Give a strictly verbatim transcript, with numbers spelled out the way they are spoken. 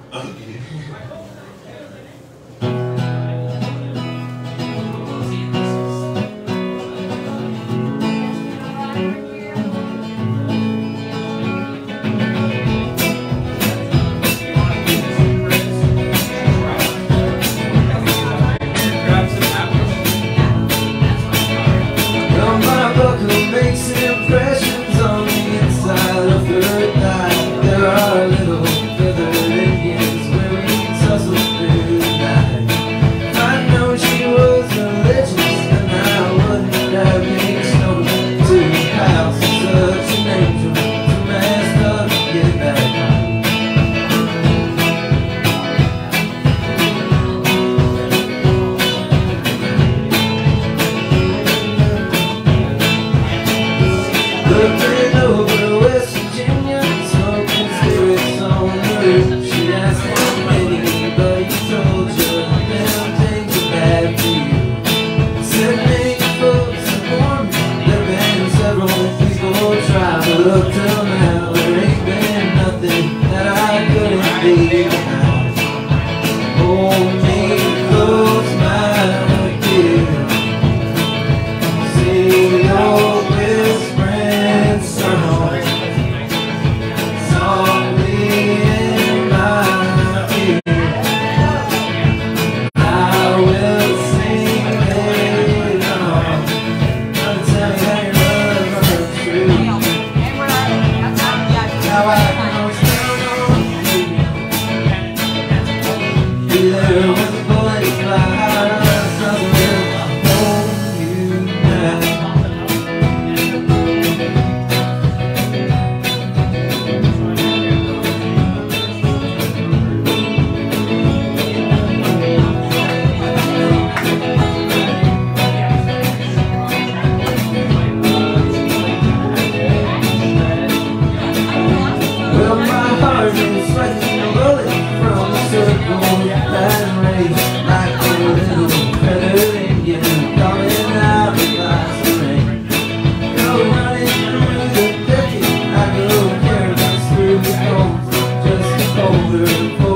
Up till now, there ain't been nothing that I couldn't be. Hold me close, my dear. See your whispering song softly in my ear. I will sing it on until you love the truth. Now I know it's down on you. Be there when the bullets fly. Nothing will hold you back. Well, my heart is striking a bullet from the circle that race like a little feather Indian coming out of glass rain. Go running through the thicket, I go careless through the cold, just a colder.